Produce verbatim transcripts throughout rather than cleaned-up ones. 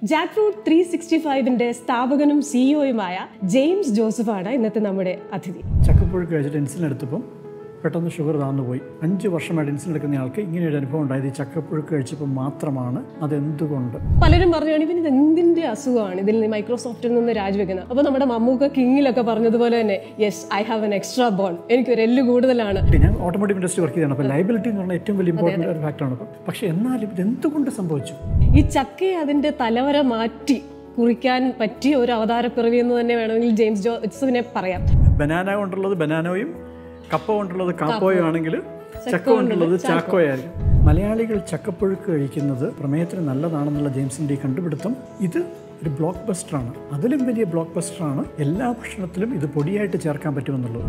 Jackfruit three sixty ഫൈവിന്റെ സ്ഥാപകനും സിഇഒയുമായ ജെയിംസ് ജോസഫാണ് ഇന്നത്തെ നമ്മുടെ അതിഥി. ചക്കപ്പുഴുക്ക് കഴിച്ചിട്ട് ഇൻസുലിൻ എടുത്തപ്പോൾ പെട്ടെന്ന് ഷുഗർ താന്നു പോയി. അഞ്ച് വർഷമായിട്ട് ഇൻസുലിൻ എടുക്കുന്ന ആൾക്ക് ഇങ്ങനെ ഒരു അനുഭവം ഉണ്ടായത് ഈ ചക്കപ്പുഴുക്ക് കഴിച്ചപ്പോൾ മാത്രമാണ്. അതെന്തുകൊണ്ട്? പലരും പറഞ്ഞാണ് ഇവന് ഇത് എന്തിന്റെ അസുഖമാണ് ഇതിൽ നിന്ന് മൈക്രോസോഫ്റ്റിൽ നിന്ന് രാജിവെക്കുന്നത്. അപ്പോൾ നമ്മുടെ മമ്മൂക്ക കിങ്ങിലൊക്കെ പറഞ്ഞതുപോലെ തന്നെ yes I have an extra bone, എനിക്കൊരു എല്ല് കൂടുതലാണ്. ഞാൻ ഓട്ടോമോട്ടീവ് ഇൻഡസ്ട്രി വർക്ക് ചെയ്താണ്. അപ്പോൾ ലയബിലിറ്റി എന്ന് പറഞ്ഞാൽ ഏറ്റവും വലിയ ഇമ്പോർട്ടൻ്റ് ഒരു ഫാക്ടറാണ്. പക്ഷേ എന്നാലും ഇത് എന്തുകൊണ്ട് സംഭവിച്ചു? ഈ ചക്കയെ അതിന്റെ തലവര മാറ്റി കുറിക്കാൻ പറ്റിയ ഒരു അവതാരപ്പിറവി എന്ന് തന്നെ വേണമെങ്കിൽ ജെയിംസ് ജോസഫിനെ പറയാം. ബനാന കൊണ്ടുള്ളത് ബനാനോയും കപ്പ കൊണ്ടുള്ളത് കാപ്പോയും ആണെങ്കിൽ ചക്ക കൊണ്ടുള്ളത് ചാക്കോയായിരിക്കും. മലയാളികൾ ചക്കപ്പുഴുക്ക് കഴിക്കുന്നത് പ്രമേയത്തിന് നല്ലതാണെന്നുള്ള ജെയിംസിൻ്റെ ഈ കണ്ടുപിടുത്തം ഇത് ഒരു ബ്ലോക്ക് ബസ്റ്ററാണ്. അതിലും വലിയ ബ്ലോക്ക് ബസ്റ്ററാണ് എല്ലാ ഭക്ഷണത്തിലും ഇത് പൊടിയായിട്ട് ചേർക്കാൻ പറ്റുമെന്നുള്ളത്.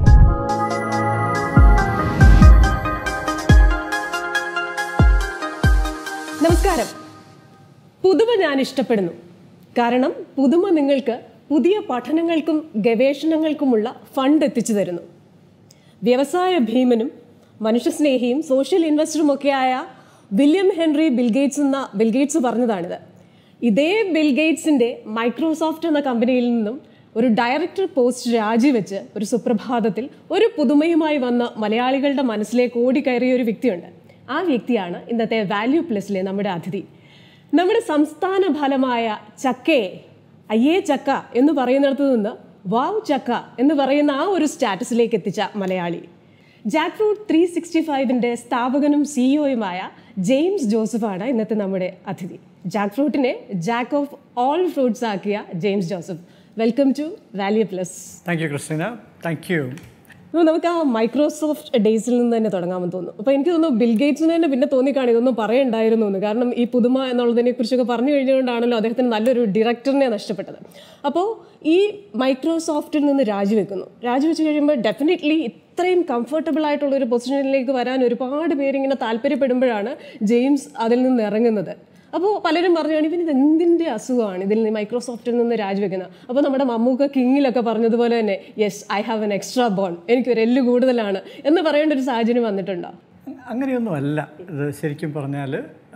നമസ്കാരം. പുതുമ ഞാൻ ഇഷ്ടപ്പെടുന്നു. കാരണം പുതുമ നിങ്ങൾക്ക് പുതിയ പഠനങ്ങൾക്കും ഗവേഷണങ്ങൾക്കുമുള്ള ഫണ്ട് എത്തിച്ചു തരുന്നു. വ്യവസായ ഭീമനും മനുഷ്യസ്നേഹിയും സോഷ്യൽ ഇൻവെസ്റ്ററുമൊക്കെയായ വില്യം ഹെൻറി ബിൽഗേറ്റ്സ് എന്ന ബിൽഗേറ്റ്സ് പറഞ്ഞതാണിത്. ഇതേ ബിൽഗേറ്റ്സിൻ്റെ മൈക്രോസോഫ്റ്റ് എന്ന കമ്പനിയിൽ നിന്നും ഒരു ഡയറക്ടർ പോസ്റ്റ് രാജിവെച്ച് ഒരു സുപ്രഭാതത്തിൽ ഒരു പുതുമയുമായി വന്ന് മലയാളികളുടെ മനസ്സിലേക്ക് ഓടിക്കയറിയ ഒരു വ്യക്തിയുണ്ട്. ആ വ്യക്തിയാണ് ഇന്നത്തെ വാല്യൂ പ്ലസിലെ നമ്മുടെ അതിഥി. നമ്മുടെ സംസ്ഥാന ഫലമായ ചക്കയെ അയ്യേ ചക്ക എന്ന് പറയുന്നിടത്ത് നിന്ന് വാവ് ചക്ക എന്ന് പറയുന്ന ആ ഒരു സ്റ്റാറ്റസിലേക്ക് എത്തിച്ച മലയാളി. ജാക്ക്ഫ്രൂട്ട് ത്രീ സിക്സ്റ്റി ഫൈവിന്റെ സ്ഥാപകനും സിഇഒയുമായ ജെയിംസ് ജോസഫാണ് ഇന്നത്തെ നമ്മുടെ അതിഥി. ജാക്ക്ഫ്രൂട്ടിനെ ജാക്ക് ഓഫ് ഓൾ ഫ്രൂട്ട്സ് ആക്കിയ James Joseph, welcome to Value Plus. Thank you Christina. Thank you. നമുക്ക് ആ മൈക്രോസോഫ്റ്റ് ഡേയ്സിൽ നിന്ന് തന്നെ തുടങ്ങാമെന്ന് തോന്നുന്നു. അപ്പോൾ എനിക്ക് തോന്നുന്നു ബിൽഗേറ്റ്സിന് തന്നെ പിന്നെ തോന്നിക്കാണ് ഇതൊന്നും പറയണ്ടായിരുന്നു എന്ന്. കാരണം ഈ പുതുമ എന്നുള്ളതിനെ കുറിച്ചൊക്കെ പറഞ്ഞു കഴിഞ്ഞുകൊണ്ടാണല്ലോ അദ്ദേഹത്തിന് നല്ലൊരു ഡയറക്ടറിനെ നഷ്ടപ്പെട്ടത്. അപ്പോൾ ഈ മൈക്രോസോഫ്റ്റിൽ നിന്ന് രാജിവെക്കുന്നു. രാജിവെച്ച് കഴിയുമ്പോൾ ഡെഫിനറ്റ്ലി ഇത്രയും കംഫർട്ടബിൾ ആയിട്ടുള്ള ഒരു പൊസിഷനിലേക്ക് വരാൻ ഒരുപാട് പേരിങ്ങനെ താല്പര്യപ്പെടുമ്പോഴാണ് ജെയിംസ് അതിൽ നിന്ന് ഇറങ്ങുന്നത്. അപ്പോൾ പലരും പറഞ്ഞാണ് ഇവന് ഇത് എന്തിൻ്റെ അസുഖമാണ് ഇതിൽ നിന്ന് മൈക്രോസോഫ്റ്റിൽ നിന്ന് രാജിവെക്കുന്നത്. അപ്പോൾ നമ്മുടെ മമ്മൂക്ക കിങ്ങിലൊക്കെ പറഞ്ഞതുപോലെ തന്നെ yes I have an extra bone, എനിക്കൊരു എല്ല് കൂടുതലാണ് എന്ന് പറയേണ്ട ഒരു സാഹചര്യം വന്നിട്ടുണ്ടോ? അങ്ങനെയൊന്നും അല്ല. ഇത് ശരിക്കും പറഞ്ഞാൽ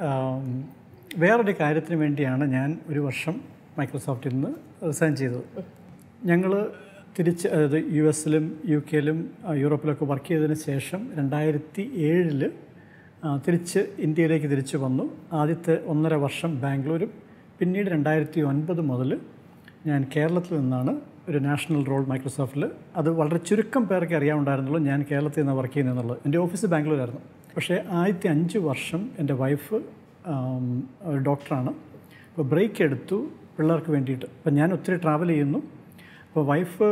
വേറൊരു കാര്യത്തിന് വേണ്ടിയാണ് ഞാൻ ഒരു വർഷം മൈക്രോസോഫ്റ്റിൽ നിന്ന് റിസൈൻ ചെയ്തത്. ഞങ്ങൾ തിരിച്ച് അതായത് യു എസിലും യു കെയിലും യൂറോപ്പിലൊക്കെ വർക്ക് ചെയ്തതിന് ശേഷം രണ്ടായിരത്തി ഏഴിൽ തിരിച്ച് ഇന്ത്യയിലേക്ക് തിരിച്ചു വന്നു. ആദ്യത്തെ ഒന്നര വർഷം ബാംഗ്ലൂരും, പിന്നീട് രണ്ടായിരത്തി ഒൻപത് മുതൽ ഞാൻ കേരളത്തിൽ നിന്നാണ് ഒരു നാഷണൽ റോൾ മൈക്രോസോഫ്റ്റിൽ. അത് വളരെ ചുരുക്കം പേർക്ക് അറിയാവുണ്ടായിരുന്നുള്ളൂ ഞാൻ കേരളത്തിൽ നിന്ന് വർക്ക് ചെയ്യുന്നതെന്നുള്ളത്. എൻ്റെ ഓഫീസ് ബാംഗ്ലൂരായിരുന്നു. പക്ഷേ ആദ്യത്തെ അഞ്ച് വർഷം എൻ്റെ വൈഫ് ഒരു ഡോക്ടറാണ്. അപ്പോൾ ബ്രേക്ക് എടുത്തു പിള്ളേർക്ക് വേണ്ടിയിട്ട്. അപ്പോൾ ഞാൻ ഒത്തിരി ട്രാവൽ ചെയ്യുന്നു. അപ്പോൾ വൈഫ്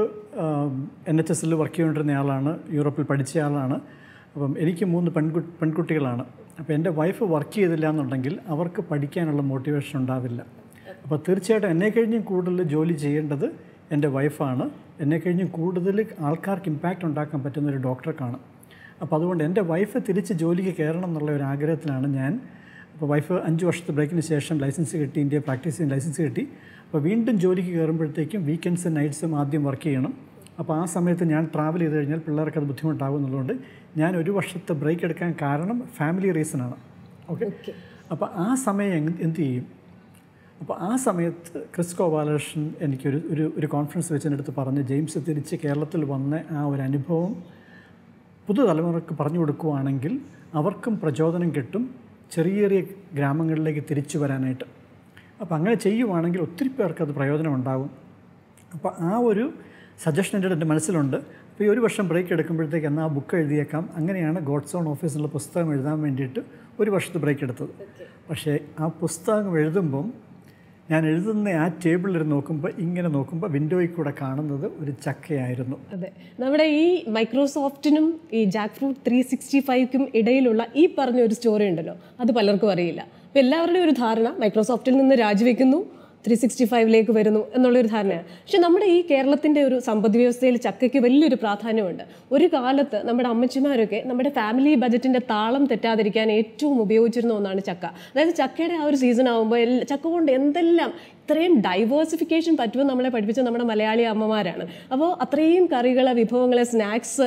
എൻ എച്ച് എസിൽ വർക്ക് ചെയ്തുകൊണ്ടിരുന്ന ആളാണ്, യൂറോപ്പിൽ പഠിച്ച ആളാണ്. അപ്പം എനിക്ക് മൂന്ന് പെൺകു പെൺകുട്ടികളാണ്. അപ്പോൾ എൻ്റെ വൈഫ് വർക്ക് ചെയ്തില്ല എന്നുണ്ടെങ്കിൽ അവർക്ക് പഠിക്കാനുള്ള മോട്ടിവേഷൻ ഉണ്ടാവില്ല. അപ്പോൾ തീർച്ചയായിട്ടും എന്നെ കഴിഞ്ഞും കൂടുതൽ ജോലി ചെയ്യേണ്ടത് എൻ്റെ വൈഫാണ്. എന്നെ കഴിഞ്ഞും കൂടുതൽ ആൾക്കാർക്ക് ഇമ്പാക്റ്റ് ഉണ്ടാക്കാൻ പറ്റുന്ന ഒരു ഡോക്ടറെ കാണും. അപ്പോൾ അതുകൊണ്ട് എൻ്റെ വൈഫ് തിരിച്ച് ജോലിക്ക് കയറണം എന്നുള്ള ഒരു ആഗ്രഹത്തിലാണ് ഞാൻ. അപ്പോൾ വൈഫ് അഞ്ച് വർഷത്തെ ബ്രേക്കിന് ശേഷം ലൈസൻസ് കിട്ടി, ഇന്ത്യ പ്രാക്ടീസ് ചെയ്യാൻ ലൈസൻസ് കിട്ടി. അപ്പോൾ വീണ്ടും ജോലിക്ക് കയറുമ്പോഴത്തേക്കും വീക്കെൻഡ്സും നൈറ്റ്സും ആദ്യം വർക്ക് ചെയ്യണം. അപ്പോൾ ആ സമയത്ത് ഞാൻ ട്രാവൽ ചെയ്ത് കഴിഞ്ഞാൽ പിള്ളേർക്ക് അത് ബുദ്ധിമുട്ടാകും എന്നുള്ളതുകൊണ്ട് ഞാൻ ഒരു വർഷത്തെ ബ്രേക്ക് എടുക്കാൻ കാരണം ഫാമിലി റീസണാണ്. ഓക്കെ. അപ്പോൾ ആ സമയം എന്ത് ചെയ്യും? അപ്പോൾ ആ സമയത്ത് ക്രിസ്കോ ബാലകൃഷ്ണൻ എനിക്കൊരു ഒരു ഒരു കോൺഫറൻസ് വെച്ചതിനടുത്ത് പറഞ്ഞ് ജെയിംസ് തിരിച്ച് കേരളത്തിൽ വന്ന ആ ഒരു അനുഭവം പുതുതലമുറക്ക് പറഞ്ഞു കൊടുക്കുകയാണെങ്കിൽ അവർക്കും പ്രചോദനം കിട്ടും ചെറിയ ചെറിയ ഗ്രാമങ്ങളിലേക്ക് തിരിച്ചു വരാനായിട്ട്. അപ്പോൾ അങ്ങനെ ചെയ്യുവാണെങ്കിൽ ഒത്തിരി പേർക്ക് അത് പ്രയോജനം ഉണ്ടാകും. അപ്പോൾ ആ ഒരു സജഷൻ എൻ്റെ എൻ്റെ മനസ്സിലുണ്ട്. അപ്പോൾ ഈ ഒരു വർഷം ബ്രേക്ക് എടുക്കുമ്പോഴത്തേക്ക് എന്നാൽ ആ ബുക്ക് എഴുതിയേക്കാം. അങ്ങനെയാണ് ഗോഡ്സ് ഓൺ ഓഫീസിലുള്ള പുസ്തകം എഴുതാൻ വേണ്ടിയിട്ട് ഒരു വർഷത്തെ ബ്രേക്ക് എടുത്തത്. പക്ഷേ ആ പുസ്തകം എഴുതുമ്പം ഞാൻ എഴുതുന്ന ആ ടേബിളിൽ നോക്കുമ്പോൾ ഇങ്ങനെ നോക്കുമ്പോൾ വിൻഡോയിൽ കൂടെ കാണുന്നത് ഒരു ചക്കയായിരുന്നു. അതെ, നമ്മുടെ ഈ മൈക്രോസോഫ്റ്റിനും ഈ ജാക്ക്ഫ്രൂട്ട് ത്രീ സിക്സ്റ്റി ഫൈവിനും ഇടയിലുള്ള ഈ പറഞ്ഞ ഒരു സ്റ്റോറി ഉണ്ടല്ലോ, അത് പലർക്കും അറിയില്ല. അപ്പോൾ എല്ലാവരുടെയും ഒരു ധാരണ മൈക്രോസോഫ്റ്റിൽ നിന്ന് രാജിവെക്കുന്നു, ത്രീ സിക്സ്റ്റി ഫൈവിലേക്ക് വരുന്നു എന്നുള്ളൊരു ധാരണയാണ്. പക്ഷെ നമ്മുടെ ഈ കേരളത്തിൻ്റെ ഒരു സമ്പദ് വ്യവസ്ഥയിൽ ചക്കയ്ക്ക് വലിയൊരു പ്രാധാന്യമുണ്ട്. ഒരു കാലത്ത് നമ്മുടെ അമ്മച്ചിമാരൊക്കെ നമ്മുടെ ഫാമിലി ബജറ്റിൻ്റെ താളം തെറ്റാതിരിക്കാൻ ഏറ്റവും ഉപയോഗിച്ചിരുന്ന ഒന്നാണ് ചക്ക. അതായത് ചക്കയുടെ ആ ഒരു സീസൺ ആകുമ്പോൾ ചക്ക കൊണ്ട് എന്തെല്ലാം ഇത്രയും ഡൈവേഴ്സിഫിക്കേഷൻ പറ്റുമെന്ന് നമ്മളെ പഠിപ്പിച്ച നമ്മുടെ മലയാളി അമ്മമാരാണ്. അപ്പോൾ അത്രയും കറികളെ, വിഭവങ്ങളെ, സ്നാക്സ്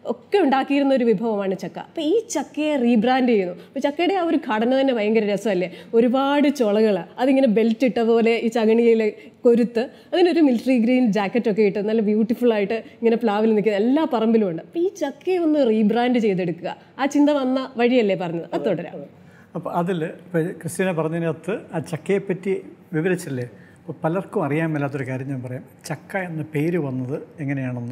ഒക്കെ ഉണ്ടാക്കിയിരുന്ന ഒരു വിഭവമാണ് ചക്ക. അപ്പോൾ ഈ ചക്കയെ റീബ്രാൻഡ് ചെയ്യുന്നു. അപ്പോൾ ചക്കയുടെ ആ ഒരു ഘടന തന്നെ ഭയങ്കര രസമല്ലേ, ഒരുപാട് ചുളകൾ, അതിങ്ങനെ ബെൽറ്റ് ഇട്ട പോലെ ഈ ചകണിയിൽ കൊരുത്ത്, അതിനൊരു മിലിറ്ററി ഗ്രീൻ ജാക്കറ്റൊക്കെ ഇട്ട് നല്ല ബ്യൂട്ടിഫുൾ ആയിട്ട് ഇങ്ങനെ പ്ലാവിൽ നിൽക്കുന്ന എല്ലാ പറമ്പിലും ഉണ്ട്. അപ്പോൾ ഈ ചക്കയെ ഒന്ന് റീബ്രാൻഡ് ചെയ്തെടുക്കുക, ആ ചിന്ത വന്ന വഴിയല്ലേ പറഞ്ഞത്, അത് തുടരാം. അപ്പോൾ അതിൽ ഇപ്പോൾ ക്രിസ്റ്റീന പറഞ്ഞതിനകത്ത് ആ ചക്കയെപ്പറ്റി വിവരിച്ചില്ലേ, അപ്പോൾ പലർക്കും അറിയാൻ മേലാത്തൊരു കാര്യം ഞാൻ പറയാം. ചക്ക എന്ന പേര് വന്നത് എങ്ങനെയാണെന്ന്.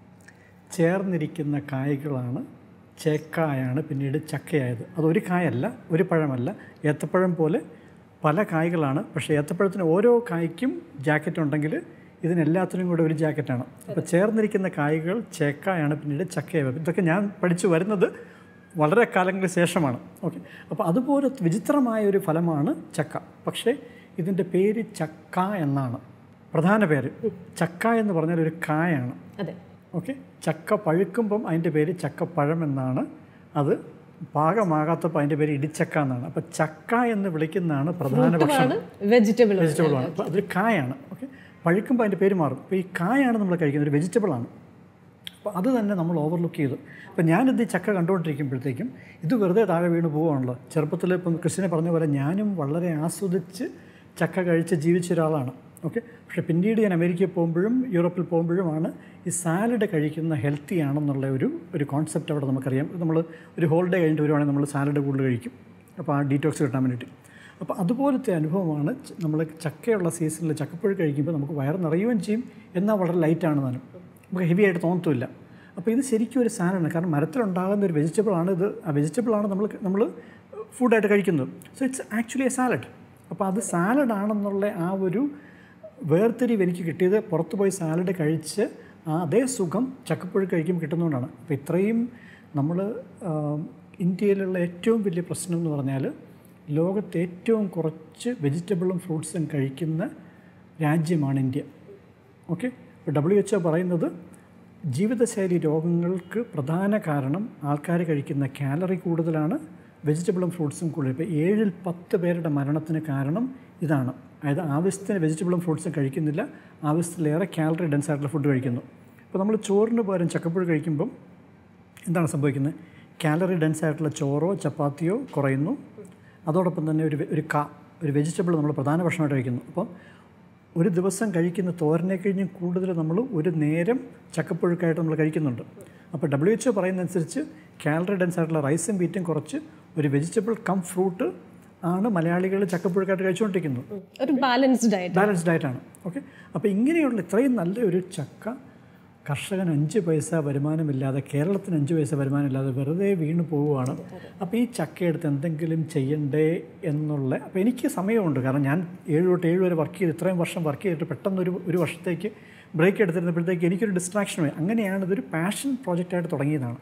ചേർന്നിരിക്കുന്ന കായ്കളാണ് ചേക്കായാണ് പിന്നീട് ചക്കയായത്. അതൊരു കായല്ല, ഒരു പഴമല്ല, ഏത്തപ്പഴം പോലെ പല കായ്കളാണ്. പക്ഷേ ഏത്തപ്പഴത്തിന് ഓരോ കായ്ക്കും ജാക്കറ്റ് ഉണ്ടെങ്കിൽ ഇതിനെല്ലാത്തിനും കൂടെ ഒരു ജാക്കറ്റാണ്. അപ്പോൾ ചേർന്നിരിക്കുന്ന കായ്കൾ ചേക്കായാണ് പിന്നീട് ചക്കയായത്. ഇതൊക്കെ ഞാൻ പഠിച്ചു വരുന്നത് വളരെ കാലങ്ങൾക്ക് ശേഷമാണ്. ഓക്കെ, അപ്പോൾ അതുപോലെ വിചിത്രമായ ഒരു ഫലമാണ് ചക്ക. പക്ഷേ ഇതിൻ്റെ പേര് ചക്ക എന്നാണ്, പ്രധാന പേര്. ചക്ക എന്ന് പറഞ്ഞാൽ ഒരു കായാണ്. അതെ, ഓക്കെ. ചക്ക പഴുക്കുമ്പം അതിൻ്റെ പേര് ചക്കപ്പഴം എന്നാണ്. അത് പാകമാകാത്തപ്പോൾ അതിൻ്റെ പേര് ഇടിച്ചക്ക എന്നാണ്. അപ്പോൾ ചക്ക എന്ന് വിളിക്കുന്നതാണ് പ്രധാന ഭക്ഷണം, വെജിറ്റബിൾ വെജിറ്റബിളാണ്. അപ്പോൾ അതൊരു കായാണ്. ഓക്കെ, പഴുക്കുമ്പോൾ അതിൻ്റെ പേര് മാറും. അപ്പോൾ ഈ കായാണ് നമ്മൾ കഴിക്കുന്നത്, ഒരു വെജിറ്റബിളാണ്. അപ്പോൾ അത് തന്നെ നമ്മൾ ഓവർലുക്ക് ചെയ്തു. അപ്പോൾ ഞാനിത് ഈ ചക്ക കണ്ടുകൊണ്ടിരിക്കുമ്പോഴത്തേക്കും ഇത് വെറുതെ താഴെ വീണ് പോവുകയാണല്ലോ. ചെറുപ്പത്തിൽ ഇപ്പം ക്രിസ്ത്യനെ പറഞ്ഞ പോലെ ഞാനും വളരെ ആസ്വദിച്ച് ചക്ക കഴിച്ച് ജീവിച്ച ഒരാളാണ്. ഓക്കെ, പക്ഷേ പിന്നീട് ഞാൻ അമേരിക്കയിൽ പോകുമ്പോഴും യൂറോപ്പിൽ പോകുമ്പോഴുമാണ് ഈ സാലഡ് കഴിക്കുന്ന ഹെൽത്തി ആണെന്നുള്ള ഒരു ഒരു കോൺസെപ്റ്റ് അവിടെ നമുക്കറിയാം. നമ്മൾ ഒരു ഹോളിഡേ കഴിഞ്ഞിട്ട് വരുവാണെങ്കിൽ നമ്മൾ സാലഡ് കൂടുതൽ കഴിക്കും, അപ്പോൾ ആ ഡീറ്റോക്സ് കിട്ടാൻ വേണ്ടിയിട്ട്. അപ്പോൾ അതുപോലത്തെ അനുഭവമാണ് നമ്മൾ ചക്കയുള്ള സീസണിൽ ചക്കപ്പഴം കഴിക്കുമ്പോൾ നമുക്ക് വയറ് നിറയുകയും ചെയ്യും, എന്നാൽ വളരെ ലൈറ്റാണ് താനും, നമുക്ക് ഹെവി ആയിട്ട് തോന്നത്തുമില്ല. അപ്പോൾ ഇത് ശരിക്കും ഒരു സാലഡാണ്, കാരണം മരത്തിലുണ്ടാകുന്ന ഒരു വെജിറ്റബിളാണ് ഇത്. ആ വെജിറ്റബിളാണ് നമ്മൾ നമ്മൾ ഫുഡായിട്ട് കഴിക്കുന്നത്. So it's actually a salad. അപ്പോൾ അത് സാലഡാണെന്നുള്ള ആ ഒരു വേർതിരിവ് എനിക്ക് കിട്ടിയത് പുറത്ത് പോയി സാലഡ് കഴിച്ച് ആ അതേ സുഖം ചക്കപ്പഴം കഴിക്കുമ്പോൾ കിട്ടുന്നതുകൊണ്ടാണ്. അപ്പോൾ ഇത്രയും നമ്മൾ ഇന്ത്യയിലുള്ള ഏറ്റവും വലിയ പ്രശ്നം എന്ന് പറഞ്ഞാൽ ലോകത്തെ ഏറ്റവും കുറച്ച് വെജിറ്റബിളും ഫ്രൂട്ട്സും കഴിക്കുന്ന രാജ്യമാണ് ഇന്ത്യ. ഓക്കെ, ഇപ്പോൾ ഡബ്ല്യു എച്ച് ഒ പറയുന്നത് ജീവിതശൈലി രോഗങ്ങൾക്ക് പ്രധാന കാരണം ആൾക്കാർ കഴിക്കുന്ന കാലറി കൂടുതലാണ്, വെജിറ്റബിളും ഫ്രൂട്ട്സും കൂടുതൽ. ഇപ്പോൾ ഏഴിൽ പത്ത് പേരുടെ മരണത്തിന് കാരണം ഇതാണ്. അതായത് ആവശ്യത്തിന് വെജിറ്റബിളും ഫ്രൂട്ട്സും കഴിക്കുന്നില്ല, ആവശ്യത്തിലേറെ കാലറി ഡെൻസ് ആയിട്ടുള്ള ഫുഡ് കഴിക്കുന്നു. ഇപ്പോൾ നമ്മൾ ചോറിന് പകരം ചക്കപ്പഴം കഴിക്കുമ്പം എന്താണ് സംഭവിക്കുന്നത്? കാലറി ഡെൻസ് ആയിട്ടുള്ള ചോറോ ചപ്പാത്തിയോ കുറയുന്നു, അതോടൊപ്പം തന്നെ ഒരു ഒരു കാ ഒരു വെജിറ്റബിൾ നമ്മൾ പ്രധാന ഭക്ഷണമായിട്ട് കഴിക്കുന്നു. അപ്പോൾ ഒരു ദിവസം കഴിക്കുന്ന തോരനെ കഴിഞ്ഞും കൂടുതൽ നമ്മൾ ഒരു നേരം ചക്കപ്പുഴുക്കായിട്ട് നമ്മൾ കഴിക്കുന്നുണ്ട്. അപ്പോൾ ഡബ്ല്യു എച്ച് ഒ പറയുന്നതനുസരിച്ച് കാലറി ഡെൻസ് ആയിട്ടുള്ള റൈസും വീറ്റും കുറച്ച് ഒരു വെജിറ്റബിൾ കം ഫ്രൂട്ട് ആണ് മലയാളികൾ ചക്കപ്പുഴുക്കായിട്ട് കഴിച്ചുകൊണ്ടിരിക്കുന്നത്. ഒരു ബാലൻസ്ഡ് ഡയറ്റ് ബാലൻസ്ഡ് ഡയറ്റാണ്. ഓക്കെ, അപ്പോൾ ഇങ്ങനെയുള്ള ഇത്രയും നല്ലൊരു ചക്ക കർഷകന് അഞ്ച് പൈസ വരുമാനമില്ലാതെ, കേരളത്തിന് അഞ്ച് പൈസ വരുമാനമില്ലാതെ വെറുതെ വീണ് പോവുകയാണ്. അപ്പോൾ ഈ ചക്കയെടുത്ത് എന്തെങ്കിലും ചെയ്യണ്ടേ എന്നുള്ള, അപ്പോൾ എനിക്ക് സമയമുണ്ട്, കാരണം ഞാൻ ഏഴ് തൊട്ട് ഏഴ് വരെ വർക്ക് ചെയ്ത് ഇത്രയും വർഷം വർക്ക് ചെയ്തിട്ട് പെട്ടെന്നൊരു ഒരു വർഷത്തേക്ക് ബ്രേക്ക് എടുത്തിരുന്നപ്പോഴത്തേക്ക് എനിക്കൊരു ഡിസ്ട്രാക്ഷനുമായി. അങ്ങനെയാണ് ഇതൊരു പാഷൻ പ്രോജക്റ്റായിട്ട് തുടങ്ങിയതാണ്.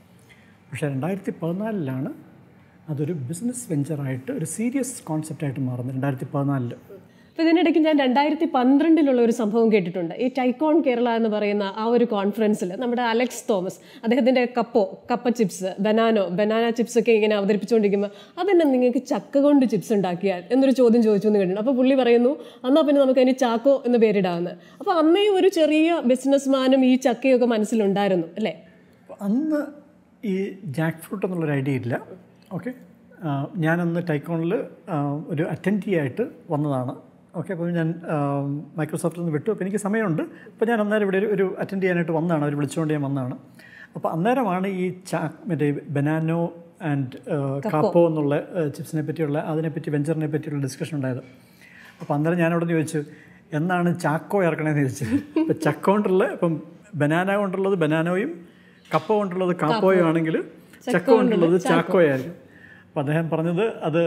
പക്ഷേ രണ്ടായിരത്തി പതിനാലിലാണ് അതൊരു ബിസിനസ് വെഞ്ചറായിട്ട് ഒരു സീരിയസ് കോൺസെപ്റ്റായിട്ട് മാറുന്നത്, രണ്ടായിരത്തി പതിനാലിൽ. അപ്പോൾ ഇതിനിടയ്ക്ക് ഞാൻ രണ്ടായിരത്തി പന്ത്രണ്ടിലുള്ള ഒരു സംഭവം കേട്ടിട്ടുണ്ട്. ഈ ടൈക്കോൺ കേരള എന്ന് പറയുന്ന ആ ഒരു കോൺഫറൻസിൽ നമ്മുടെ അലക്സ് തോമസ് അദ്ദേഹത്തിൻ്റെ കപ്പോ കപ്പ ചിപ്സ്, ബനാനോ ബനാന ചിപ്സ് ഒക്കെ ഇങ്ങനെ അവതരിപ്പിച്ചുകൊണ്ടിരിക്കുമ്പോൾ അതെന്നെ നിങ്ങൾക്ക് ചക്ക കൊണ്ട് ചിപ്സ് ഉണ്ടാക്കിയാൽ എന്നൊരു ചോദ്യം ചോദിച്ചു എന്ന് കേട്ടിട്ടുണ്ട്. അപ്പോൾ പുള്ളി പറയുന്നു എന്നാൽ പിന്നെ നമുക്ക് അതിന് ചാക്കോ എന്ന് പേരിടാമെന്ന്. അപ്പോൾ അന്നേ ഒരു ചെറിയ ബിസിനസ്മാനും ഈ ചക്കയൊക്കെ മനസ്സിലുണ്ടായിരുന്നു അല്ലേ? അന്ന് ഈ ജാക്ക് ഫ്രൂട്ട് എന്നുള്ളൊരു ഐഡിയ ഇല്ല. ഓക്കെ, ഞാനന്ന് ടൈക്കോണിൽ ഒരു അറ്റൻഡീയായിട്ട് വന്നതാണ്. ഓക്കെ, അപ്പോൾ ഞാൻ മൈക്രോസോഫ്റ്റിൽ നിന്ന് വിട്ടു. അപ്പോൾ എനിക്ക് സമയമുണ്ട്. അപ്പോൾ ഞാൻ അന്നേരം ഇവിടെ ഒരു അറ്റൻഡ് ചെയ്യാനായിട്ട് വന്നതാണ്, അവർ വിളിച്ചുകൊണ്ട് ഞാൻ വന്നതാണ്. അപ്പോൾ അന്നേരമാണ് ഈ ചാ മറ്റേ ബനാനോ ആൻഡ് കാപ്പോ എന്നുള്ള ചിപ്സിനെ പറ്റിയുള്ള അതിനെപ്പറ്റി വെഞ്ചറിനെ പറ്റിയുള്ള ഡിസ്കഷൻ ഉണ്ടായത്. അപ്പോൾ അന്നേരം ഞാൻ അവിടെ നിന്ന് ചോദിച്ചു എന്നാണ് ചാക്കോ ഇറക്കണേന്ന് ചോദിച്ചു. അപ്പോൾ ചക്ക കൊണ്ടുള്ള ഇപ്പം ബനാന കൊണ്ടുള്ളത് ബനാനോയും കപ്പ കൊണ്ടുള്ളത് കാപ്പോയും ആണെങ്കിൽ ചക്ക കൊണ്ടുള്ളത് ചാക്കോയായിരിക്കും. അപ്പോൾ അദ്ദേഹം പറഞ്ഞത് അത്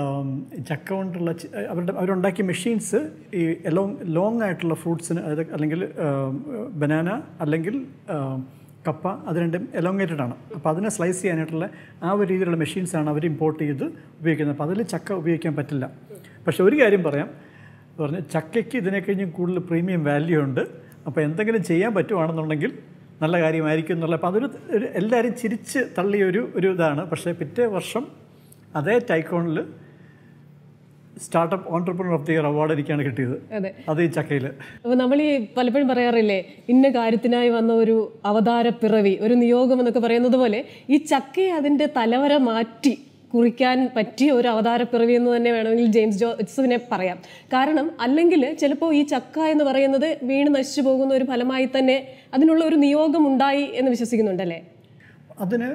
ചക്ക കൊണ്ടുള്ള അവരുടെ അവരുണ്ടാക്കിയ മെഷീൻസ് ഈ ലോങ് ലോങ് ആയിട്ടുള്ള ഫ്രൂട്ട്സിന്, അതായത് അല്ലെങ്കിൽ ബനാന അല്ലെങ്കിൽ കപ്പ, അത് രണ്ടും എലോങ്ങേറ്റഡ് ആണ്. അപ്പോൾ അതിനെ സ്ലൈസ് ചെയ്യാനായിട്ടുള്ള ആ ഒരു രീതിയിലുള്ള മെഷീൻസാണ് അവർ ഇമ്പോർട്ട് ചെയ്ത് ഉപയോഗിക്കുന്നത്. അപ്പോൾ അതിൽ ചക്ക ഉപയോഗിക്കാൻ പറ്റില്ല. പക്ഷേ ഒരു കാര്യം പറയാം, പറഞ്ഞ് ചക്കയ്ക്ക് ഇതിനെ കഴിഞ്ഞും കൂടുതൽ പ്രീമിയം വാല്യൂ ഉണ്ട്. അപ്പോൾ എന്തെങ്കിലും ചെയ്യാൻ പറ്റുവാണെന്നുണ്ടെങ്കിൽ നല്ല കാര്യമായിരിക്കും എന്നുള്ള, അപ്പോൾ അതൊരു എല്ലാവരും ചിരിച്ച് തള്ളിയൊരു ഒരു ഇതാണ്. പക്ഷേ പിറ്റേ വർഷം അതേ ടൈക്കോണിൽ startup entrepreneur of the year award എനിക്കാണ് കിട്ടിയത്. അത് ഈ ചക്കയിൽ. അപ്പോൾ നമ്മൾ ഈ പലപ്പോഴും പറയാറില്ലേ, ഇന്ന കാര്യത്തിനായി വന്ന ഒരു അവതാര പിറവി, ഒരു നിയോഗം എന്നൊക്കെ പറയുന്നത് പോലെ ഈ ചക്കയെ അതിൻ്റെ തലവര മാറ്റി കുറിക്കാൻ പറ്റിയ ഒരു അവതാര പിറവി എന്ന് തന്നെ വേണമെങ്കിൽ ജെയിംസ് ജോസഫിനെ പറയാം. കാരണം അല്ലെങ്കിൽ ചിലപ്പോൾ ഈ ചക്ക എന്ന് പറയുന്നത് വീണ് നശിച്ചു പോകുന്ന ഒരു ഫലമായി തന്നെ അതിനുള്ള ഒരു നിയോഗം ഉണ്ടായി എന്ന് വിശ്വസിക്കുന്നുണ്ടല്ലേ? അതിന്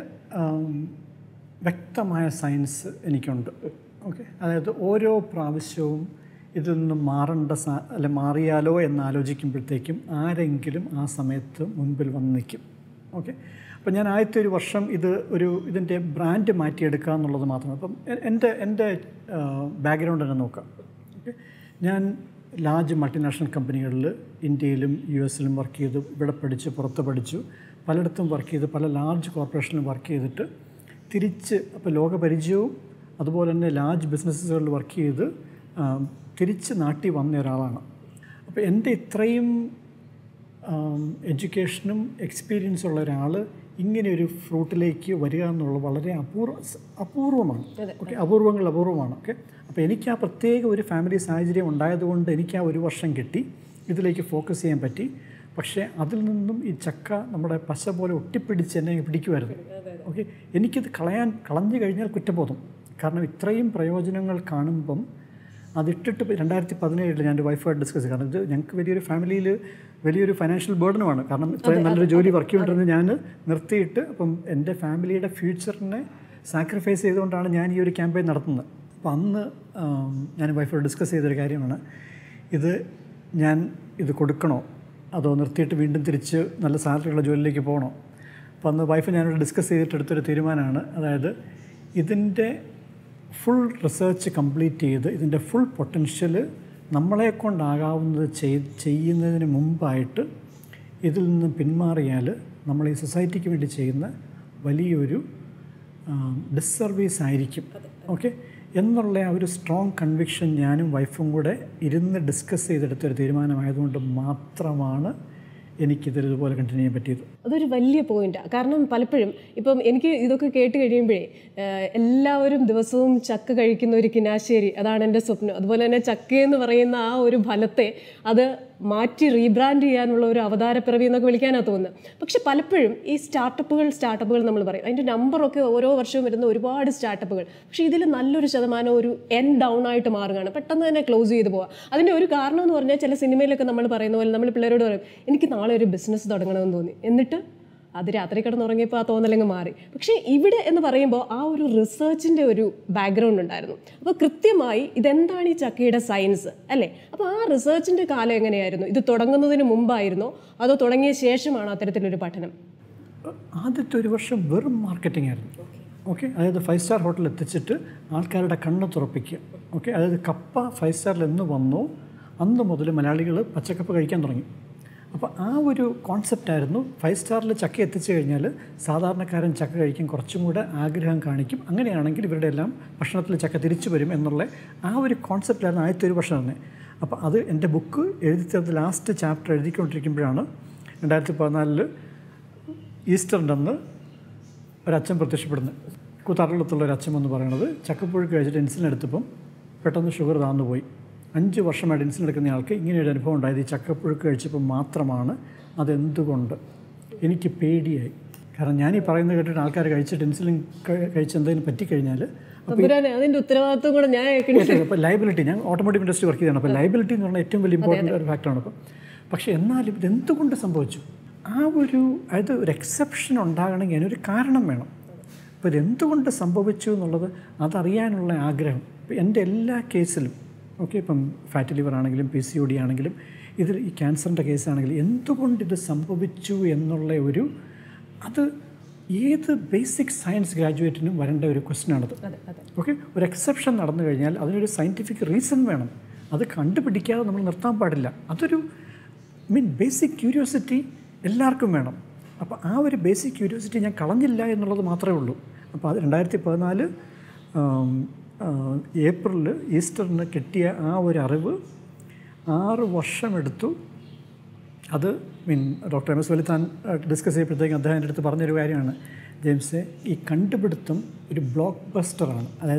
വ്യക്തമായ സയൻസ് എനിക്കുണ്ട്. ഓക്കെ, അതായത് ഓരോ പ്രാവശ്യവും ഇതിൽ നിന്നും മാറേണ്ട സാ അല്ല മാറിയാലോ എന്നാലോചിക്കുമ്പോഴത്തേക്കും ആരെങ്കിലും ആ സമയത്ത് മുൻപിൽ വന്ന് നിൽക്കും. ഓക്കെ, അപ്പോൾ ഞാൻ ആദ്യത്തെ ഒരു വർഷം ഇത് ഒരു ഇതിൻ്റെ ബ്രാൻഡ് മാറ്റിയെടുക്കുക എന്നുള്ളത് മാത്രമാണ്. അപ്പം എൻ്റെ എൻ്റെ ബാക്ക്ഗ്രൗണ്ട് തന്നെ നോക്കാം. ഓക്കെ, ഞാൻ ലാർജ് മൾട്ടിനാഷണൽ കമ്പനികളിൽ ഇന്ത്യയിലും യു എസിലും വർക്ക് ചെയ്തു, ഇവിടെ പഠിച്ചു, പുറത്ത് പഠിച്ചു, പലയിടത്തും വർക്ക് ചെയ്ത്, പല ലാർജ് കോർപ്പറേഷനിലും വർക്ക് ചെയ്തിട്ട് തിരിച്ച് അപ്പോൾ ലോകപരിചയവും അതുപോലെ തന്നെ ലാർജ് ബിസിനസ്സുകളിൽ വർക്ക് ചെയ്ത് തിരിച്ച് നാട്ടിൽ വന്ന ഒരാളാണ്. അപ്പോൾ എൻ്റെ ഇത്രയും എഡ്യൂക്കേഷനും എക്സ്പീരിയൻസും ഉള്ള ഒരാൾ ഇങ്ങനെ ഒരു ഫ്രൂട്ടിലേക്ക് വരിക എന്നുള്ളത് വളരെ അപൂർവ അപൂർവമാണ്. ഓക്കെ, അപൂർവങ്ങൾ അപൂർവമാണ്. ഓക്കെ, അപ്പോൾ എനിക്ക് ആ പ്രത്യേക ഒരു ഫാമിലി സാഹചര്യം ഉണ്ടായതുകൊണ്ട് എനിക്ക് ആ ഒരു വർഷം കിട്ടി, ഇതിലേക്ക് ഫോക്കസ് ചെയ്യാൻ പറ്റി. പക്ഷേ അതിൽ നിന്നും ഈ ചക്ക നമ്മുടെ പശ പോലെ ഒട്ടിപ്പിടിച്ച് എന്നെ പിടിക്കുമായിരുന്നു. ഓക്കെ, എനിക്കിത് കളയാൻ കളഞ്ഞു കഴിഞ്ഞാൽ കുറ്റബോധം. കാരണം ഇത്രയും പ്രയോജനങ്ങൾ കാണുമ്പം അതിട്ടിട്ട് രണ്ടായിരത്തി പതിനേഴിൽ ഞാൻ എൻ്റെ വൈഫായിട്ട് ഡിസ്കസ് ചെയ്തു. കാരണം ഇത് ഞങ്ങൾക്ക് വലിയൊരു ഫാമിലിയിൽ വലിയൊരു ഫൈനാൻഷ്യൽ ബേർഡനുമാണ്. കാരണം ഇത്രയും നല്ലൊരു ജോലി വർക്ക് ചെയ്തുകൊണ്ടിരുന്നത് ഞാൻ നിർത്തിയിട്ട് അപ്പം എൻ്റെ ഫാമിലിയുടെ ഫ്യൂച്ചറിനെ സാക്രിഫൈസ് ചെയ്തുകൊണ്ടാണ് ഞാൻ ഈ ഒരു ക്യാമ്പയിൻ നടത്തുന്നത്. അപ്പോൾ അന്ന് ഞാൻ വൈഫോട് ഡിസ്കസ് ചെയ്തൊരു കാര്യമാണ്, ഇത് ഞാൻ ഇത് കൊടുക്കണോ അതോ നിർത്തിയിട്ട് വീണ്ടും തിരിച്ച് നല്ല സാലറിയുള്ള ജോലിയിലേക്ക് പോകണോ. അപ്പോൾ അന്ന് വൈഫ് ഞാനോട് ഡിസ്കസ് ചെയ്തിട്ട് എടുത്തൊരു തീരുമാനമാണ്, അതായത് ഇതിൻ്റെ ഫുൾ റിസർച്ച് കംപ്ലീറ്റ് ചെയ്ത് ഇതിൻ്റെ ഫുൾ പൊട്ടൻഷ്യൽ നമ്മളെ കൊണ്ടാകാവുന്നത് ചെയ്യുന്നതിന് മുമ്പായിട്ട് ഇതിൽ നിന്ന് പിന്മാറിയാൽ നമ്മൾ ഈ സൊസൈറ്റിക്ക് വേണ്ടി ചെയ്യുന്ന വലിയൊരു ഡിസ്സർവീസ് ആയിരിക്കും. ഓക്കെ, എന്നുള്ള ആ ഒരു സ്ട്രോങ് കൺവിക്ഷൻ ഞാനും വൈഫും കൂടെ ഇരുന്ന് ഡിസ്കസ് ചെയ്തെടുത്തൊരു തീരുമാനമായതുകൊണ്ട് മാത്രമാണ് എനിക്കിതൊരു ഇതുപോലെ കണ്ടിന്യൂ ചെയ്യാൻ പറ്റിയത്. അതൊരു വലിയ പോയിന്റാണ്. കാരണം പലപ്പോഴും ഇപ്പം എനിക്ക് ഇതൊക്കെ കേട്ട് കഴിയുമ്പോഴേ എല്ലാവരും ദിവസവും ചക്ക കഴിക്കുന്ന ഒരു കിനാശ്ശേരി, അതാണ് എൻ്റെ സ്വപ്നം. അതുപോലെ തന്നെ ചക്കയെന്ന് പറയുന്ന ആ ഒരു ഫലത്തെ അത് മാറ്റി റീബ്രാൻഡ് ചെയ്യാനുള്ള ഒരു അവതാരപ്പിറവി എന്നൊക്കെ വിളിക്കാനാണ് തോന്നുന്നത്. പക്ഷെ പലപ്പോഴും ഈ സ്റ്റാർട്ടപ്പുകൾ സ്റ്റാർട്ടപ്പുകൾ നമ്മൾ പറയും, അതിൻ്റെ നമ്പറൊക്കെ ഓരോ വർഷവും വരുന്ന ഒരുപാട് സ്റ്റാർട്ടപ്പുകൾ, പക്ഷേ ഇതിൽ നല്ലൊരു ശതമാനം ഒരു എൻ ഡൗൺ ആയിട്ട് മാറുകയാണ്, പെട്ടെന്ന് തന്നെ ക്ലോസ് ചെയ്ത് പോവുക. അതിൻ്റെ ഒരു കാരണം എന്ന് പറഞ്ഞാൽ ചില സിനിമയിലൊക്കെ നമ്മൾ പറയുന്ന പോലെ നമ്മൾ പിള്ളേരോട് പറയും, എനിക്ക് നാളെ ഒരു ബിസിനസ് തുടങ്ങണമെന്ന് തോന്നി, എന്നിട്ട് അത് രാത്രി കിടന്നുറങ്ങിയപ്പോൾ ആ തോന്നലങ്ങ് മാറി. പക്ഷേ ഇവിടെ എന്ന് പറയുമ്പോൾ ആ ഒരു റിസർച്ചിൻ്റെ ഒരു ബാക്ക്ഗ്രൗണ്ട് ഉണ്ടായിരുന്നു. അപ്പോൾ കൃത്യമായി ഇതെന്താണ് ഈ ചക്കയുടെ സയൻസ് അല്ലേ? അപ്പോൾ ആ റിസർച്ചിൻ്റെ കാലം എങ്ങനെയായിരുന്നു? ഇത് തുടങ്ങുന്നതിന് മുമ്പായിരുന്നോ അതോ തുടങ്ങിയ ശേഷമാണോ അത്തരത്തിലൊരു പഠനം? ആദ്യത്തെ ഒരു വർഷം വെറും മാർക്കറ്റിംഗ് ആയിരുന്നു. ഓക്കെ, അതായത് ഫൈവ് സ്റ്റാർ ഹോട്ടലിൽ എത്തിച്ചിട്ട് ആൾക്കാരുടെ കണ്ണ് തുറപ്പിക്കുക. ഓക്കെ, അതായത് കപ്പ ഫൈവ് സ്റ്റാറിൽ എന്ന് വന്നോ അന്ന് മുതൽ മലയാളികൾ പച്ചക്കപ്പ കഴിക്കാൻ തുടങ്ങി. അപ്പോൾ ആ ഒരു കോൺസെപ്റ്റായിരുന്നു. ഫൈവ് സ്റ്റാറിൽ ചക്ക എത്തിച്ചു കഴിഞ്ഞാൽ സാധാരണക്കാരൻ ചക്ക കഴിക്കാൻ കുറച്ചും കൂടെ ആഗ്രഹം കാണിക്കും, അങ്ങനെയാണെങ്കിൽ ഇവരുടെ എല്ലാം ഭക്ഷണത്തിൽ ചക്ക തിരിച്ചു വരും എന്നുള്ള ആ ഒരു കോൺസെപ്റ്റായിരുന്നു ആദ്യത്തെ ഒരു വർഷം തന്നെ. അപ്പോൾ അത് എൻ്റെ ബുക്ക് എഴുതി തീർത്ത് ലാസ്റ്റ് ചാപ്റ്റർ എഴുതിക്കൊണ്ടിരിക്കുമ്പോഴാണ് രണ്ടായിരത്തി പതിനാലിൽ ഈസ്റ്ററിൻ്റെ അന്ന് ഒരച്ഛൻ പ്രത്യക്ഷപ്പെടുന്നത്. കൂത്താറളത്തുള്ള ഒരു അച്ഛൻ എന്ന് പറയുന്നത് ചക്കപ്പുഴുക്ക് കഴിച്ചിട്ട് ഇൻസുലിൻ എടുത്തപ്പം പെട്ടെന്ന് ഷുഗർ താന്നു പോയി. അഞ്ച് വർഷമായിട്ട് ഇൻസുലിൻ എടുക്കുന്ന ആൾക്ക് ഇങ്ങനെയൊരു അനുഭവം ഉണ്ടായത് ഈ ചക്കപ്പുഴുക്ക് കഴിച്ചപ്പോൾ മാത്രമാണ്. അതെന്തുകൊണ്ട് എനിക്ക് പേടിയായി. കാരണം ഞാൻ ഈ പറയുന്നത് കേട്ടിട്ട് ആൾക്കാർ കഴിച്ചിട്ട് ഇൻസുലിൻ കഴിച്ച് എന്തെങ്കിലും പറ്റിക്കഴിഞ്ഞാൽ അതിൻ്റെ ഉത്തരവാദിത്വം കൂടെ ഞാൻ അപ്പോൾ ലൈബിലിറ്റി, ഞാൻ ഓട്ടോമോട്ടീവ് ഇൻഡസ്ട്രി വർക്ക് ചെയ്തതാണ്. അപ്പോൾ ലൈബിലിറ്റി എന്ന് പറഞ്ഞാൽ ഏറ്റവും വലിയ ഇമ്പോർട്ടൻ്റ് ഒരു ഫാക്ടറാണ്. അപ്പം പക്ഷേ എന്നാലും ഇതെന്തുകൊണ്ട് സംഭവിച്ചു, ആ ഒരു അതായത് ഒരു എക്സെപ്ഷൻ ഉണ്ടാകണമെങ്കിൽ അതിനൊരു കാരണം വേണം. അപ്പോൾ ഇതെന്തുകൊണ്ട് സംഭവിച്ചു എന്നുള്ളത് അതറിയാനുള്ള ആഗ്രഹം. ഇപ്പോൾ എൻ്റെ എല്ലാ കേസിലും ഓക്കെ, ഇപ്പം ഫാറ്റി ലിവർ ആണെങ്കിലും പി സി ഒ ഡി ആണെങ്കിലും ഇതിൽ ഈ ക്യാൻസറിൻ്റെ കേസാണെങ്കിലും എന്തുകൊണ്ട് ഇത് സംഭവിച്ചു എന്നുള്ള ഒരു അത് ഏത് ബേസിക് സയൻസ് ഗ്രാജുവേറ്റിനും വരേണ്ട ഒരു ക്വസ്റ്റ്യനാണത്. ഓക്കെ, ഒരു എക്സെപ്ഷൻ നടന്നു കഴിഞ്ഞാൽ അതിനൊരു സയൻറ്റിഫിക് റീസൺ വേണം. അത് കണ്ടുപിടിക്കാതെ നമ്മൾ നിർത്താൻ പാടില്ല. അതൊരു മീൻ ബേസിക് ക്യൂരിയോസിറ്റി എല്ലാവർക്കും വേണം. അപ്പോൾ ആ ഒരു ബേസിക് ക്യൂരിയോസിറ്റി ഞാൻ കളഞ്ഞില്ല എന്നുള്ളത് മാത്രമേ ഉള്ളൂ. അപ്പോൾ അത് രണ്ടായിരത്തി പതിനാല് ഏപ്രിലിൽ ഈസ്റ്ററിന് കിട്ടിയ ആ ഒരു അറിവ് ആറ് വർഷമെടുത്തു. അത് mean doctor M S Valiathan discuss ചെയ്യപ്പോഴത്തേക്കും അദ്ദേഹം എൻ്റെ അടുത്ത് പറഞ്ഞൊരു കാര്യമാണ്, ജെയിംസെ ഈ കണ്ടുപിടുത്തം ഒരു ബ്ലോക്ക് ബസ്റ്ററാണ്. അതായത്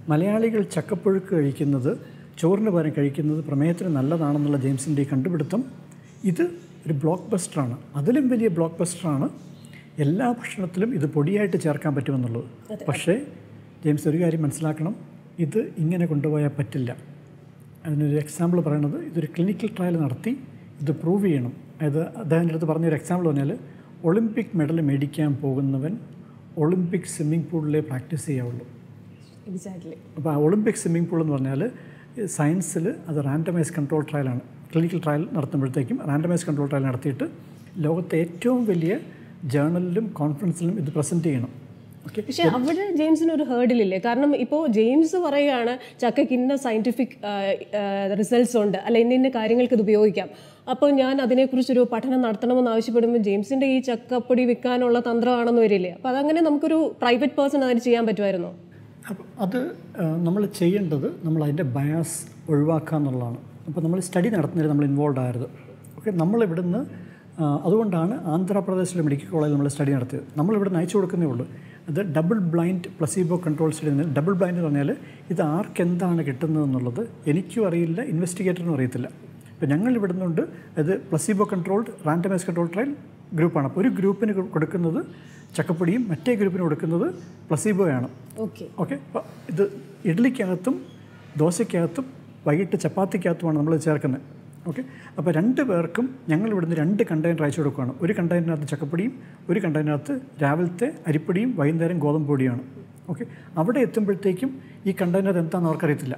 മലയാളികൾ ചക്കപ്പുഴുക്ക് കഴിക്കുന്നത് ചോറിന് പകരം കഴിക്കുന്നത് പ്രമേഹത്തിന് നല്ലതാണെന്നുള്ള ജെയിംസിൻ്റെ ഈ കണ്ടുപിടുത്തം ഇത് ഒരു ബ്ലോക്ക് ബസ്റ്ററാണ്. അതിലും വലിയ ബ്ലോക്ക് ബസ്റ്ററാണ് എല്ലാ ഭക്ഷണത്തിലും ഇത് പൊടിയായിട്ട് ചേർക്കാൻ പറ്റുമെന്നുള്ളത്. പക്ഷേ ജെയിംസ് ഒരു കാര്യം മനസ്സിലാക്കണം, ഇത് ഇങ്ങനെ കൊണ്ടുപോയാൽ പറ്റില്ല. അതിനൊരു എക്സാമ്പിൾ പറയണത്, ഇതൊരു ക്ലിനിക്കൽ ട്രയൽ നടത്തി ഇത് പ്രൂവ് ചെയ്യണം. അതായത് അദ്ദേഹത്തിൻ്റെ അടുത്ത് പറഞ്ഞൊരു എക്സാമ്പിൾ പറഞ്ഞാൽ, ഒളിമ്പിക് മെഡൽ മേടിക്കാൻ പോകുന്നവൻ ഒളിമ്പിക് സ്വിമ്മിംഗ് പൂളിലേ പ്രാക്ടീസ് ചെയ്യാവുള്ളൂ. എക്സാക്ട്ലി. അപ്പോൾ ആ ഒളിമ്പിക് സ്വിമ്മിംഗ് പൂൾ എന്ന് പറഞ്ഞാൽ സയൻസിൽ അത് റാൻഡമൈസ് കൺട്രോൾ ട്രയലാണ്. ക്ലിനിക്കൽ ട്രയൽ നടത്തുമ്പോഴത്തേക്കും റാൻഡമൈസ് കൺട്രോൾ ട്രയൽ നടത്തിയിട്ട് ലോകത്തെ ഏറ്റവും വലിയ ജേർണലിലും കോൺഫറൻസിലും ഇത് പ്രസൻറ്റ് ചെയ്യണം. ഓക്കെ. പക്ഷേ അവിടെ ജെയിംസിന് ഒരു ഹേർഡിലില്ലേ? കാരണം ഇപ്പോൾ ജെയിംസ് പറയുകയാണ് ചക്കയ്ക്ക് ഇന്ന സയൻറ്റിഫിക് റിസൾട്ട്സ് ഉണ്ട്, അല്ല ഇന്ന ഇന്ന കാര്യങ്ങൾക്ക് ഇത് ഉപയോഗിക്കാം, അപ്പോൾ ഞാൻ അതിനെക്കുറിച്ചൊരു പഠനം നടത്തണമെന്ന് ആവശ്യപ്പെടുമ്പോൾ ജെയിംസിൻ്റെ ഈ ചക്കപ്പൊടി വിൽക്കാനുള്ള തന്ത്രമാണെന്ന് വരില്ലേ? അപ്പോൾ അതങ്ങനെ നമുക്കൊരു പ്രൈവറ്റ് പേഴ്സൺ അതിന് ചെയ്യാൻ പറ്റുമായിരുന്നോ? അപ്പം അത് നമ്മൾ ചെയ്യേണ്ടത് നമ്മൾ അതിൻ്റെ ബയാസ് ഒഴിവാക്കുക എന്നുള്ളതാണ്. അപ്പോൾ നമ്മൾ സ്റ്റഡി നടത്തുന്നതിൽ നമ്മൾ ഇൻവോൾവ് ആയത്. ഓക്കെ. നമ്മളിവിടുന്ന് അതുകൊണ്ടാണ് ആന്ധ്രാപ്രദേശിലെ മെഡിക്കൽ കോളേജിൽ നമ്മൾ സ്റ്റഡി നടത്തിയത്. നമ്മളിവിടുന്ന് അയച്ചു കൊടുക്കുന്നേ ഉള്ളൂ. അത് double blind placebo control study. Double blind എന്ന് പറഞ്ഞാൽ ഇത് ആർക്കെന്താണ് കിട്ടുന്നതെന്നുള്ളത് എനിക്കും അറിയില്ല, ഇൻവെസ്റ്റിഗേറ്ററിനും അറിയത്തില്ല. ഇപ്പോൾ ഞങ്ങൾ ഇവിടുന്നുണ്ട്, അത് placebo controlled randomise control trial ഗ്രൂപ്പാണ്. അപ്പോൾ ഒരു ഗ്രൂപ്പിന് കൊടുക്കുന്നത് ചക്കപ്പൊടിയും മറ്റേ ഗ്രൂപ്പിന് കൊടുക്കുന്നത് പ്ലസീബോയാണ്. Okay okay. അപ്പോൾ ഇത് ഇഡ്ഡലിക്കകത്തും ദോശയ്ക്കകത്തും വൈകിട്ട് ചപ്പാത്തിക്കകത്തുമാണ് നമ്മൾ ചേർക്കുന്നത്. ഓക്കെ. അപ്പോൾ രണ്ട് പേർക്കും ഞങ്ങൾ ഇവിടുന്ന് രണ്ട് കണ്ടെയ്നർ അയച്ചു കൊടുക്കുകയാണ്. ഒരു കണ്ടെയ്നറിനകത്ത് ചക്കപ്പൊടിയും ഒരു കണ്ടെയ്നറിനകത്ത് രാവിലത്തെ അരിപ്പൊടിയും വൈകുന്നേരം ഗോതമ്പ് പൊടിയാണ്. ഓക്കെ. അവിടെ എത്തുമ്പോഴത്തേക്കും ഈ കണ്ടെയ്നർ എന്താണെന്ന് അവർക്കറിയത്തില്ല.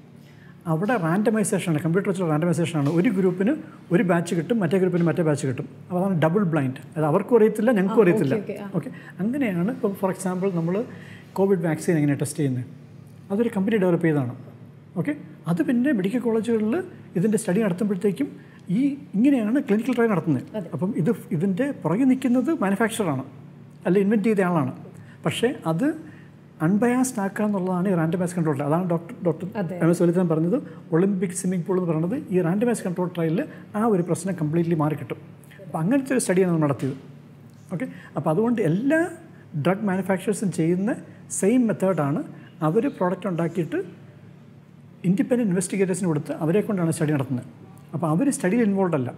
അവിടെ റാൻഡമൈസേഷനാണ്, കമ്പ്യൂട്ടർ വെച്ചുള്ള റാൻഡമൈസേഷനാണ്. ഒരു ഗ്രൂപ്പിന് ഒരു ബാച്ച് കിട്ടും, മറ്റേ ഗ്രൂപ്പിന് മറ്റേ ബാച്ച് കിട്ടും. അപ്പോൾ അതാണ് ഡബിൾ ബ്ലൈൻഡ്. അത് അവർക്കും അറിയത്തില്ല, ഞങ്ങൾക്കും അറിയത്തില്ല. ഓക്കെ. അങ്ങനെയാണ് ഇപ്പോൾ ഫോർ എക്സാമ്പിൾ നമ്മൾ കോവിഡ് വാക്സിൻ എങ്ങനെ ടെസ്റ്റ് ചെയ്യുന്നത്, അതൊരു കമ്പനി ഡെവലപ്പ് ചെയ്തതാണ്. ഓക്കെ. അത് പിന്നെ മെഡിക്കൽ കോളേജുകളിൽ ഇതിൻ്റെ സ്റ്റഡി നടത്തുമ്പോഴത്തേക്കും ഈ ഇങ്ങനെയാണ് ക്ലിനിക്കൽ ട്രയൽ നടത്തുന്നത്. അപ്പം ഇത് ഇതിൻ്റെ പുറകെ നിൽക്കുന്നത് മാനുഫാക്ചറാണ്, അല്ല ഇൻവെൻറ്റ് ചെയ്ത ആളാണ്. പക്ഷേ അത് അൺബയാസ്ഡ് ആക്കുക എന്നുള്ളതാണ് ഈ റാൻഡമൈസ് കൺട്രോൾ ട്രയൽ. അതാണ് doctor doctor M S Valiathan പറഞ്ഞത്, ഒളിമ്പിക് സ്വിമ്മിംഗ് പൂൾ എന്ന് പറയുന്നത് ഈ റാൻഡമൈസ് കൺട്രോൾ ട്രയലിൽ ആ ഒരു പ്രശ്നം കംപ്ലീറ്റ്ലി മാറിക്കിട്ടും. അപ്പോൾ അങ്ങനത്തെ ഒരു സ്റ്റഡിയാണ് നമ്മൾ നടത്തിയത്. ഓക്കെ. അപ്പോൾ അതുകൊണ്ട് എല്ലാ ഡ്രഗ് മാനുഫാക്ചറേഴ്സും ചെയ്യുന്ന സെയിം മെത്തേഡാണ്. അവർ പ്രോഡക്റ്റ് ഉണ്ടാക്കിയിട്ട് ഇൻഡിപെൻഡൻറ്റ് ഇൻവെസ്റ്റിഗേറ്റേഴ്സിന് കൊടുത്ത് അവരെ കൊണ്ടാണ് സ്റ്റഡി നടത്തുന്നത്. അപ്പോൾ അവർ സ്റ്റഡിയിൽ ഇൻവോൾവ് അല്ല.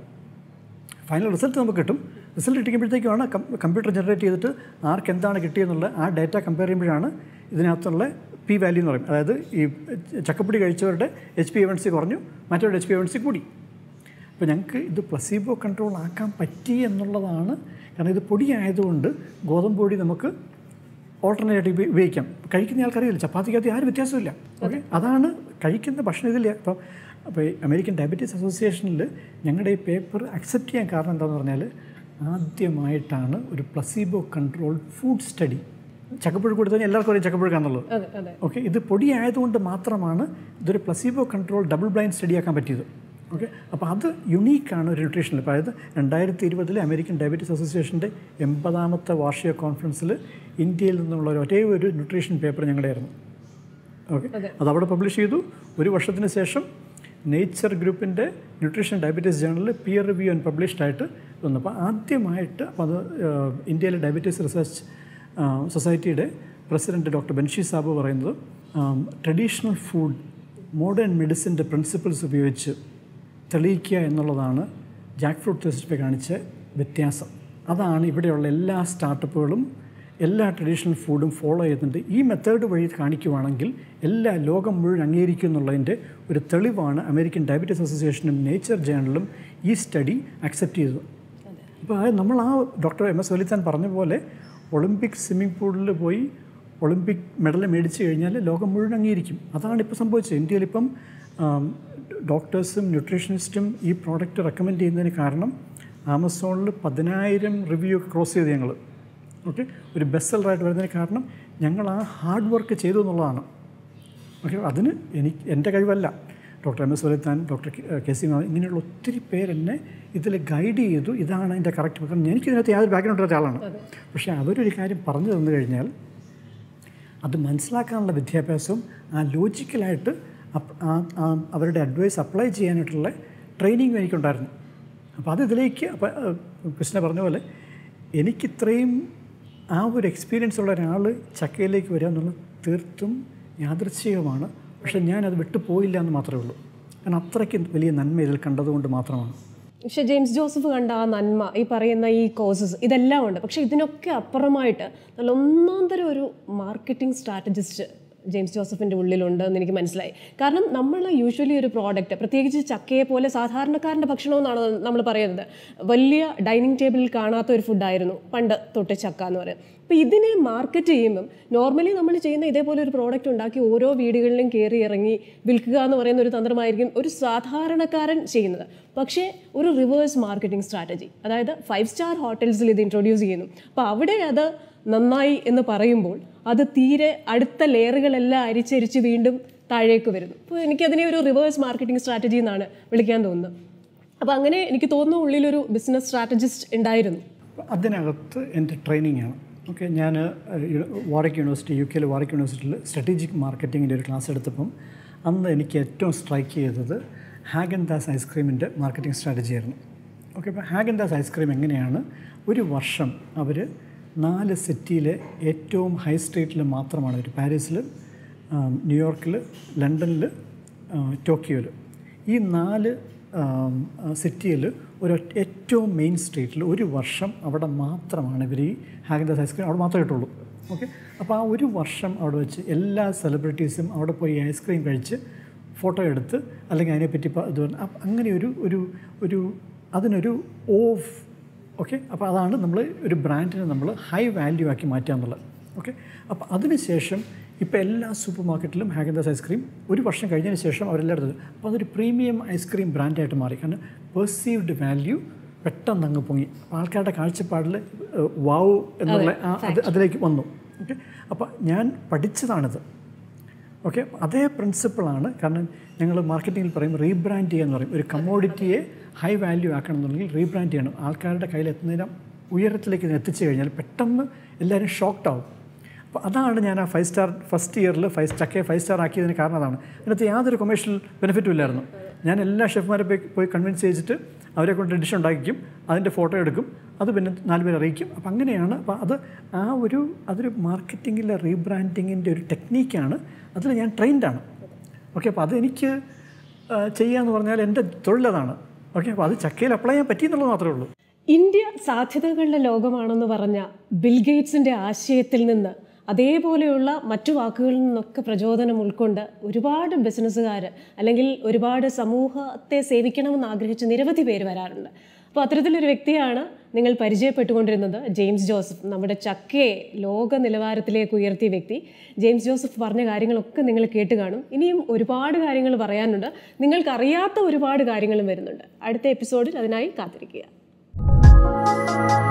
ഫൈനൽ റിസൾട്ട് നമുക്ക് കിട്ടും. റിസൾട്ട് കിട്ടിക്കുമ്പോഴത്തേക്കുമാണ് കമ്പ്യൂട്ടർ ജനറേറ്റ് ചെയ്തിട്ട് ആർക്ക് എന്താണ് കിട്ടിയെന്നുള്ള ആ ഡേറ്റ കമ്പയർ ചെയ്യുമ്പോഴാണ് ഇതിനകത്തുള്ള പി വാല്യൂ എന്ന് പറയും. അതായത് ഈ ചക്കപ്പൊടി കഴിച്ചവരുടെ H B A one C കുറഞ്ഞു, മറ്റവരുടെ H B A one C കൂടി. അപ്പോൾ ഞങ്ങൾക്ക് ഇത് പ്ലസീബോ കൺട്രോൾ ആക്കാൻ പറ്റി എന്നുള്ളതാണ്. കാരണം ഇത് പൊടിയായതുകൊണ്ട് ഗോതമ്പ് പൊടി നമുക്ക് ഓൾട്ടർനേറ്റീവ് ഉപയോഗിക്കാം. കഴിക്കുന്ന ആൾക്കറിയില്ല, ചപ്പാത്തിക്കകത്ത് ആരും വ്യത്യാസമില്ല. ഓക്കെ. അതാണ് കഴിക്കുന്ന ഭക്ഷണം ഇതില്ല. അപ്പം അപ്പോൾ ഈ അമേരിക്കൻ ഡയബറ്റീസ് അസോസിയേഷനിൽ ഞങ്ങളുടെ ഈ പേപ്പർ അക്സെപ്റ്റ് ചെയ്യാൻ കാരണം എന്താണെന്ന് പറഞ്ഞാൽ, ആദ്യമായിട്ടാണ് ഒരു പ്ലസീബോ കൺട്രോൾഡ് ഫുഡ് സ്റ്റഡി. ചക്കപ്പുഴുക്ക് കൊടുത്താൽ എല്ലാവർക്കും അറിയാം ചക്കപ്പുഴുക്കാന്നുള്ളത്. ഓക്കെ. ഇത് പൊടിയായതുകൊണ്ട് മാത്രമാണ് ഇതൊരു placebo control double blind study ആക്കാൻ പറ്റിയത്. ഓക്കെ. അപ്പോൾ അത് യുണീക്കാണ് ഒരു ന്യൂട്രീഷനിൽ. അപ്പോൾ അതായത് രണ്ടായിരത്തി ഇരുപതിൽ അമേരിക്കൻ ഡയബറ്റീസ് അസോസിയേഷൻ്റെ എൺപതാമത്തെ വാർഷിക കോൺഫറൻസിൽ ഇന്ത്യയിൽ നിന്നുള്ള ഒരു ഒരേ ഒരു ന്യൂട്രീഷൻ പേപ്പർ ഞങ്ങളുടെ ആയിരുന്നു. ഓക്കെ. അതവിടെ പബ്ലിഷ് ചെയ്തു. ഒരു വർഷത്തിന് ശേഷം നേച്ചർ ഗ്രൂപ്പിൻ്റെ ന്യൂട്രീഷൻ ഡയബറ്റീസ് ജേണലിൽ പിയർ റിവ്യൂ ആൻഡ് പബ്ലിഷ്ഡ് ആയിട്ട് വന്നു. അപ്പോൾ ആദ്യമായിട്ട് അപ്പോൾ അത് ഇന്ത്യയിലെ ഡയബറ്റീസ് റിസർച്ച് സൊസൈറ്റിയുടെ പ്രസിഡൻറ്റ് ഡോക്ടർ ബൻഷി സാബു പറയുന്നത്, ട്രഡീഷണൽ ഫുഡ് മോഡേൺ മെഡിസിൻ്റെ പ്രിൻസിപ്പിൾസ് ഉപയോഗിച്ച് തെളിയിക്കുക എന്നുള്ളതാണ് ജാക്ക് ഫ്രൂട്ട് ടെസ്റ്റിൽ കാണിച്ച വ്യത്യാസം. അതാണ് ഇവിടെയുള്ള എല്ലാ സ്റ്റാർട്ടപ്പുകളും എല്ലാ ട്രഡീഷണൽ ഫുഡും ഫോളോ ചെയ്യുന്നുണ്ട്. ഈ മെത്തേഡ് വഴി കാണിക്കുവാണെങ്കിൽ എല്ലാ ലോകം മുഴുവൻ അംഗീകരിക്കും എന്നുള്ളതിൻ്റെ ഒരു തെളിവാണ് അമേരിക്കൻ ഡയബറ്റീസ് അസോസിയേഷനും നേച്ചർ ജേണലും ഈ സ്റ്റഡി അക്സെപ്റ്റ് ചെയ്തത്. അപ്പോൾ അത് നമ്മൾ ആ ഡോക്ടർ എം എസ് വലിയൻ പറഞ്ഞ പോലെ ഒളിമ്പിക് സ്വിമ്മിംഗ് പൂളിൽ പോയി ഒളിമ്പിക് മെഡൽ മേടിച്ച് കഴിഞ്ഞാൽ ലോകം മുഴുവൻ അംഗീകരിക്കും. അതാണ് ഇപ്പോൾ സംഭവിച്ചത്. ഇന്ത്യയിലിപ്പം ഡോക്ടേഴ്സും ന്യൂട്രീഷനിസ്റ്റും ഈ പ്രോഡക്റ്റ് റെക്കമെൻഡ് ചെയ്യുന്നതിന് കാരണം ആമസോണിൽ പതിനായിരം റിവ്യൂ ക്രോസ് ചെയ്ത് ഞങ്ങൾ. ഓക്കെ. ഒരു ബെസ്റ്റ് സെല്ലറായിട്ട് വരുന്നതിന് കാരണം ഞങ്ങൾ ആ ഹാർഡ് വർക്ക് ചെയ്തു എന്നുള്ളതാണ്. ഓക്കെ. അതിന് എനിക്ക് എൻ്റെ കഴിവല്ല, doctor M S Valiathan, doctor K C മാ, ഇങ്ങനെയുള്ള ഒത്തിരി പേരെന്നെ ഇതിൽ ഗൈഡ് ചെയ്തു. ഇതാണ് അതിൻ്റെ കറക്റ്റ്. കാരണം എനിക്കിതിനകത്ത് യാതൊരു ബാക്ക്ഗ്രൗണ്ട് ഇല്ലാത്ത ആളാണ്. പക്ഷേ അവരൊരു കാര്യം പറഞ്ഞു തന്നു കഴിഞ്ഞാൽ അത് മനസ്സിലാക്കാനുള്ള വിദ്യാഭ്യാസവും ആ ലോജിക്കലായിട്ട് അവരുടെ അഡ്വൈസ് അപ്ലൈ ചെയ്യാനായിട്ടുള്ള ട്രെയിനിങ്ങും എനിക്കുണ്ടായിരുന്നു. അപ്പോൾ അത് ഇതിലേക്ക് അപ്പോൾ കൃഷ്ണ പറഞ്ഞ പോലെ എനിക്കിത്രയും ആ ഒരു എക്സ്പീരിയൻസ് ഉള്ള ഒരാൾ ചക്കയിലേക്ക് വരിക എന്നുള്ളത് തീർത്തും യാദൃച്ഛികമാണ്. പക്ഷേ ഞാനത് വിട്ടു പോയില്ല എന്ന് മാത്രമേ ഉള്ളൂ. കാരണം അത്രയ്ക്ക് വലിയ നന്മ ഇതിൽ കണ്ടതുകൊണ്ട് മാത്രമാണ്. പക്ഷേ ജെയിംസ് ജോസഫ് കണ്ട ആ നന്മ, ഈ പറയുന്ന ഈ കോഴ്സസ്, ഇതെല്ലാം ഉണ്ട്. പക്ഷേ ഇതിനൊക്കെ അപ്പുറമായിട്ട് നല്ല ഒന്നാം തരം ഒരു മാർക്കറ്റിംഗ് സ്ട്രാറ്റജിസ്റ്റ് ജെയിംസ് ജോസഫിൻ്റെ ഉള്ളിലുണ്ട് എന്ന് എനിക്ക് മനസ്സിലായി. കാരണം നമ്മൾ യൂഷ്വലി ഒരു പ്രോഡക്റ്റ്, പ്രത്യേകിച്ച് ചക്കയെ പോലെ സാധാരണക്കാരൻ്റെ ഭക്ഷണമെന്നാണ് നമ്മൾ പറയുന്നത്, വലിയ ഡൈനിങ് ടേബിളിൽ കാണാത്ത ഒരു ഫുഡായിരുന്നു പണ്ട് തൊട്ട് ചക്ക എന്ന് പറയുന്നത്. അപ്പോൾ ഇതിനെ മാർക്കറ്റ് ചെയ്യുമ്പം നോർമലി നമ്മൾ ചെയ്യുന്ന ഇതേപോലെ ഒരു പ്രോഡക്റ്റ് ഉണ്ടാക്കി ഓരോ വീടുകളിലും കയറി ഇറങ്ങി വിൽക്കുക എന്ന് പറയുന്ന ഒരു തന്ത്രമായിരിക്കും ഒരു സാധാരണക്കാരൻ ചെയ്യുന്നത്. പക്ഷേ ഒരു റിവേഴ്സ് മാർക്കറ്റിംഗ് സ്ട്രാറ്റജി, അതായത് ഫൈവ് സ്റ്റാർ ഹോട്ടൽസിൽ ഇത് ഇൻട്രൊഡ്യൂസ് ചെയ്യുന്നു. അപ്പോൾ അവിടെ അത് നന്നായി എന്ന് പറയുമ്പോൾ അത് തീരെ അടുത്ത ലെയറുകളെല്ലാം അരിച്ചരിച്ച് വീണ്ടും താഴേക്ക് വരുന്നു. അപ്പോൾ എനിക്കതിനെ ഒരു റിവേഴ്സ് മാർക്കറ്റിംഗ് സ്ട്രാറ്റജി എന്നാണ് വിളിക്കാൻ തോന്നുന്നത്. അപ്പോൾ അങ്ങനെ എനിക്ക് തോന്നുന്നു ഉള്ളിലൊരു ബിസിനസ് സ്ട്രാറ്റജിസ്റ്റ് ഉണ്ടായിരുന്നു. അതിനകത്ത് എൻ്റെ ട്രെയിനിങ് ആണ്. ഓക്കെ, ഞാൻ വാറിക് യൂണിവേഴ്സിറ്റി, യു കെയിലെ വാറിക് യൂണിവേഴ്സിറ്റിയിൽ സ്ട്രാറ്റജിക് മാർക്കറ്റിങ്ങിൻ്റെ ഒരു ക്ലാസ് എടുത്തപ്പം അന്ന് എനിക്ക് ഏറ്റവും സ്ട്രൈക്ക് ചെയ്തത് ഹാഗൻ ദാസ് ഐസ്ക്രീമിൻ്റെ മാർക്കറ്റിംഗ് സ്ട്രാറ്റജി ആയിരുന്നു. ഓക്കെ, അപ്പോൾ ഹാഗൻ ദാസ് ഐസ്ക്രീം എങ്ങനെയാണ് ഒരു വർഷം അവർ നാല് സിറ്റിയിലെ ഏറ്റവും ഹൈ സ്ട്രീറ്റിൽ മാത്രമാണ് അവർ, പാരീസിൽ, ന്യൂയോർക്കിൽ, ലണ്ടനിൽ, ടോക്കിയോയിൽ, ഈ നാല് സിറ്റിയിൽ ഒരു ഏറ്റവും മെയിൻ സ്ട്രീറ്റിൽ ഒരു വർഷം അവിടെ മാത്രമാണ് ഇവർ ഈ ഹാഗൻ ദാസ് ഐസ്ക്രീം അവിടെ മാത്രമേ കിട്ടുള്ളൂ. ഓക്കെ, അപ്പോൾ ആ ഒരു വർഷം അവിടെ വെച്ച് എല്ലാ സെലിബ്രിറ്റീസും അവിടെ പോയി ഐസ്ക്രീം കഴിച്ച് ഫോട്ടോ എടുത്ത് അല്ലെങ്കിൽ അതിനെപ്പറ്റി ഇത് അങ്ങനെ ഒരു ഒരു ഒരു അതിനൊരു ഓഫ്. ഓക്കെ, അപ്പോൾ അതാണ് നമ്മൾ ഒരു ബ്രാൻഡിനെ നമ്മൾ ഹൈ വാല്യൂ ആക്കി മാറ്റുക എന്നുള്ളത്. ഓക്കെ, അപ്പോൾ അതിനുശേഷം ഇപ്പോൾ എല്ലാ സൂപ്പർ മാർക്കറ്റിലും ഹാഗൻ ദാസ് ഐസ്ക്രീം ഒരു വർഷം കഴിഞ്ഞതിന് ശേഷം അവരെല്ലായിടത്തും, അപ്പോൾ അതൊരു പ്രീമിയം ഐസ്ക്രീം ബ്രാൻഡായിട്ട് മാറി. കാരണം പെർസീവ്ഡ് വാല്യൂ പെട്ടെന്ന് അങ്ങ് പൊങ്ങി, ആൾക്കാരുടെ കാഴ്ചപ്പാടിൽ വാവ് എന്നുള്ള അത് അതിലേക്ക് വന്നു. ഓക്കെ, അപ്പോൾ ഞാൻ പഠിച്ചതാണിത്. ഓക്കെ, അതേ പ്രിൻസിപ്പിളാണ്. കാരണം ഞങ്ങൾ മാർക്കറ്റിങ്ങിൽ പറയും റീബ്രാൻഡ് ചെയ്യുക എന്ന് പറയും. ഒരു കമ്മോഡിറ്റിയെ ഹൈ വാല്യൂ ആക്കണം എന്നുണ്ടെങ്കിൽ റീബ്രാൻഡ് ചെയ്യണം. ആൾക്കാരുടെ കയ്യിൽ എത്തുന്നതിനും ഉയരത്തിലേക്ക് എത്തിച്ചു കഴിഞ്ഞാൽ പെട്ടെന്ന് എല്ലാവരും ഷോക്ക്ഡ് ആവും. അപ്പോൾ അതാണ് ഞാൻ ആ ഫൈവ് സ്റ്റാർ ഫസ്റ്റ് ഇയറിൽ ഫൈവ് ചക്കയെ ഫൈവ് സ്റ്റാർ ആക്കിയതിന് കാരണം അതാണ്. അതിനകത്ത് യാതൊരു കൊമേഴ്ഷ്യൽ ബെനിഫിറ്റും ഇല്ലായിരുന്നു. ഞാൻ എല്ലാ ഷെഫ്മാരെ പോയി പോയി കൺവിൻസ് ചെയ്തിട്ട് അവരെ കൊണ്ട് ഡിഷ് ഉണ്ടാക്കിക്കും, അതിൻ്റെ ഫോട്ടോ എടുക്കും, അത് പിന്നെ നാല് പേര് അറിയിക്കും. അപ്പോൾ അങ്ങനെയാണ്. അപ്പോൾ അത് ആ ഒരു അതൊരു മാർക്കറ്റിങ്ങിലെ റീബ്രാൻഡിങ്ങിൻ്റെ ഒരു ടെക്നീക്കാണ്. അതിൽ ഞാൻ ട്രെയിൻഡാണ്. ഓക്കെ, അപ്പോൾ അതെനിക്ക് ചെയ്യാമെന്ന് പറഞ്ഞാൽ എൻ്റെ തൊഴിലതാണ്. ഓക്കെ, അപ്പോൾ അത് ചക്കയിൽ അപ്ലൈ ചെയ്യാൻ പറ്റിയെന്നുള്ളത് മാത്രമേ ഉള്ളൂ. ഇന്ത്യ സാധ്യതകളുടെ ലോകമാണെന്ന് പറഞ്ഞ ബിൽഗേറ്റ്സിൻ്റെ ആശയത്തിൽ നിന്ന് അതേപോലെയുള്ള മറ്റു വാക്കുകളിൽ നിന്നൊക്കെ പ്രചോദനം ഉൾക്കൊണ്ട് ഒരുപാട് ബിസിനസ്സുകാർ അല്ലെങ്കിൽ ഒരുപാട് സമൂഹത്തെ സേവിക്കണമെന്ന് ആഗ്രഹിച്ച് നിരവധി പേര് വരാറുണ്ട്. അപ്പോൾ അത്തരത്തിലൊരു വ്യക്തിയാണ് നിങ്ങൾ പരിചയപ്പെട്ടുകൊണ്ടിരുന്നത് ജെയിംസ് ജോസഫ്. നമ്മുടെ ചക്കയെ ലോക നിലവാരത്തിലേക്ക് ഉയർത്തിയ വ്യക്തി ജെയിംസ് ജോസഫ് പറഞ്ഞ കാര്യങ്ങളൊക്കെ നിങ്ങൾ കേട്ട് കാണും. ഇനിയും ഒരുപാട് കാര്യങ്ങൾ പറയാനുണ്ട്, നിങ്ങൾക്കറിയാത്ത ഒരുപാട് കാര്യങ്ങളും വരുന്നുണ്ട്. അടുത്ത എപ്പിസോഡിൽ അതിനായി കാത്തിരിക്കുക.